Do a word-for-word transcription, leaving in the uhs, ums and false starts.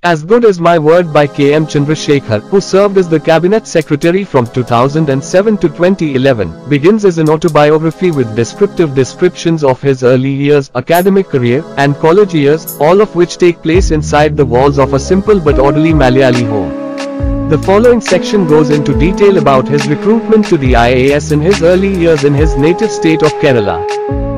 As Good as My Word by K M Chandrasekhar, who served as the cabinet secretary from two thousand seven to twenty eleven, begins as an autobiography with descriptive descriptions of his early years, academic career, and college years, all of which take place inside the walls of a simple but orderly Malayali home. The following section goes into detail about his recruitment to the I A S in his early years in his native state of Kerala.